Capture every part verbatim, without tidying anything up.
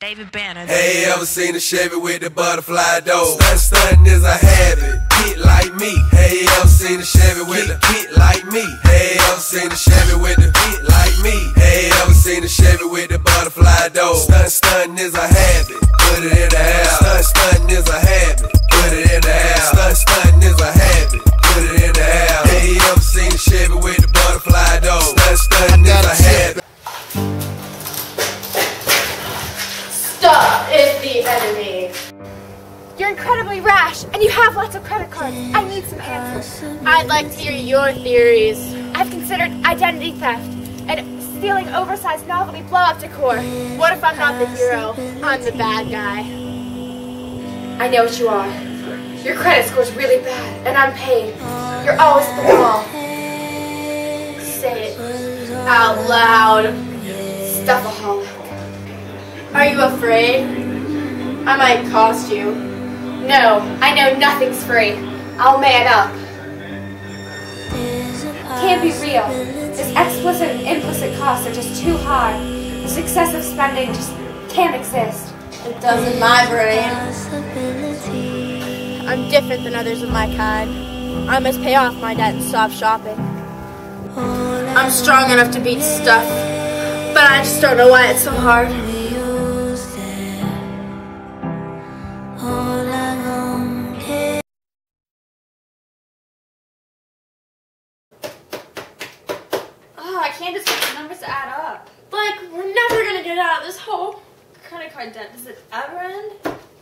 David Banner. Hey, ever seen a Chevy with the butterfly door? Stunt, stunting is a habit. Get like me. Hey, ever seen a Chevy with a get like me? Hey, ever seen a Chevy with the get like me? Hey, ever seen a Chevy with the butterfly door? Stunt, stunting is a habit. Put it in the house. Stunt, stunting is a habit. Put it in the house. Stunt, stunting is a habit. Put it in the house. Hey, ever seen a Chevy with the butterfly door? Stunt, stunting is a habit. Stop is the enemy. You're incredibly rash, and you have lots of credit cards. I need some answers. I'd like to hear your theories. I've considered identity theft and stealing oversized novelty blow-up decor. What if I'm not the hero? I'm the bad guy. I know what you are. Your credit score's really bad, and I'm paid. You're always at the mall. Say it out loud. Stuffaholic. Are you afraid? I might cost you. No, I know nothing's free. I'll man up. Can't be real. This explicit and implicit costs are just too high. This excessive spending just can't exist. It does in my brain. I'm different than others of my kind. I must pay off my debt and stop shopping. I'm strong enough to beat stuff, but I just don't know why it's so hard. I can't just get the numbers to add up. Like, we're never gonna get out of this hole. Credit card debt, does it ever end?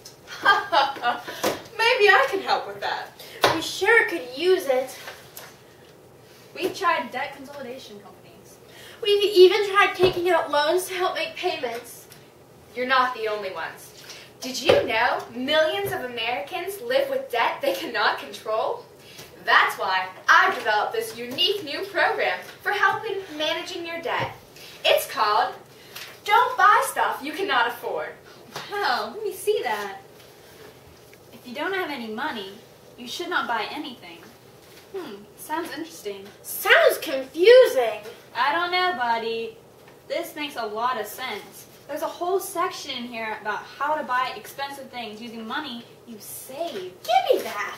Maybe I can help with that. We sure could use it. We've tried debt consolidation companies. We've even tried taking out loans to help make payments. You're not the only ones. Did you know millions of Americans live with debt they cannot control? That's why I've developed this unique new program for helping managing your debt. It's called Don't Buy Stuff You Cannot Afford. Wow, let me see that. If you don't have any money, you should not buy anything. Hmm, sounds interesting. Sounds confusing. I don't know, buddy. This makes a lot of sense. There's a whole section in here about how to buy expensive things using money you save. Give me that.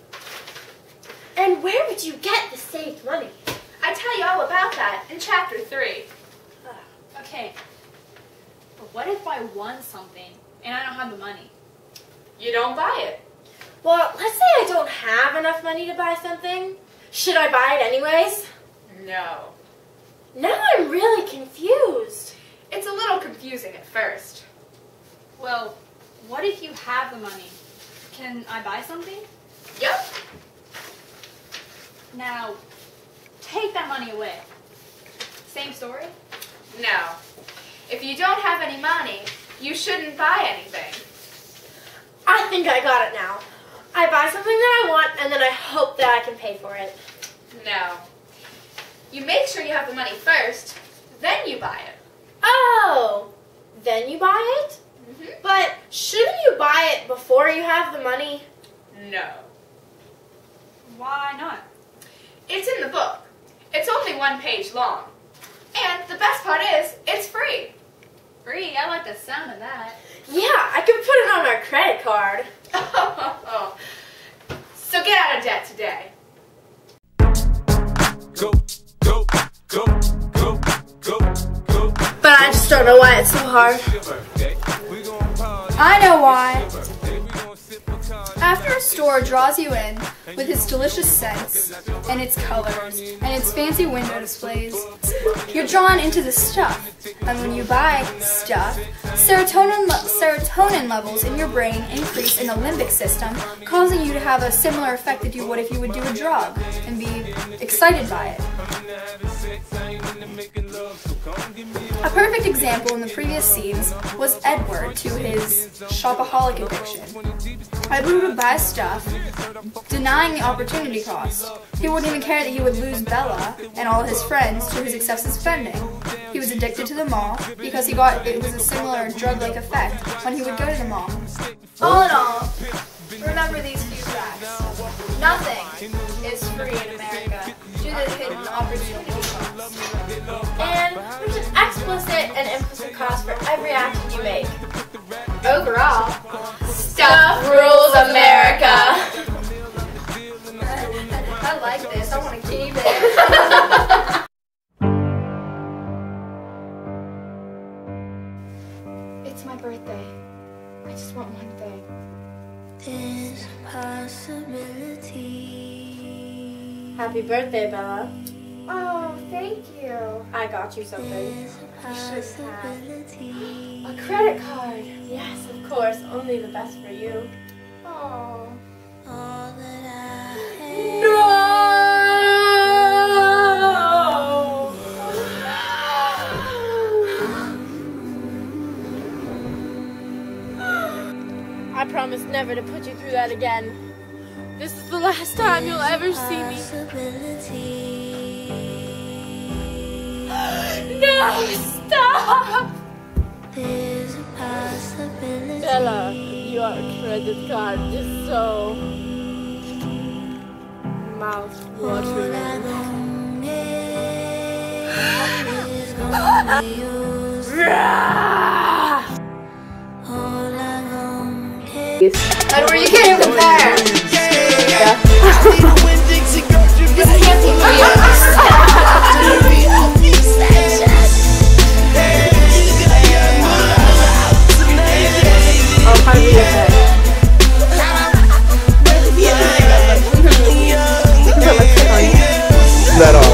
And where would you get the saved money? I tell you all about that in chapter three. Uh, okay, but what if I want something and I don't have the money? You don't buy it. Well, let's say I don't have enough money to buy something. Should I buy it anyways? No. Now I'm really confused. It's a little confusing at first. Well, what if you have the money? Can I buy something? Yep. Now, take that money away. Same story? No. If you don't have any money, you shouldn't buy anything. I think I got it now. I buy something that I want, and then I hope that I can pay for it. No. You make sure you have the money first, then you buy it. Oh, then you buy it? Mm-hmm. But shouldn't you buy it before you have the money? No. Why not? It's in the book. It's only one page long. And the best part is, it's free. Free? I like the sound of that. Yeah, I could put it on our credit card. So get out of debt today. Go, go, go, go, go, go. But I just don't know why it's so hard. I know why. After a store draws you in with its delicious scents, and its colors, and its fancy window displays, you're drawn into the stuff. And when you buy stuff, serotonin, le serotonin levels in your brain increase in the limbic system, causing you to have a similar effect that you would if you would do a drug and be excited by it. A perfect example in the previous scenes was Edward to his shopaholic addiction. Edward would buy stuff, denying the opportunity cost. He wouldn't even care that he would lose Bella and all his friends to his excessive spending. He was addicted to the mall because he got it was a similar drug-like effect when he would go to the mall. All in all, remember these few facts. Nothing is free in America due to the hidden opportunity cost. And there's an explicit and implicit cost for every action you make. Overall, stuff rules America. I like this. I want to keep it. It's my birthday. I just want one thing. There's a possibility. Happy birthday, Bella. Oh, thank you. I got you something. There's a You should have. possibility. A credit card. Yes, of course. Only the best for you. Oh. All that I have. I promise never to put you through that again. This is the last time you'll ever see me. No, stop! There's a possibility. Bella, your credit card is so mouth-watering. And where you came from there? Yeah. This can't be real. I'll probably be okay. That all.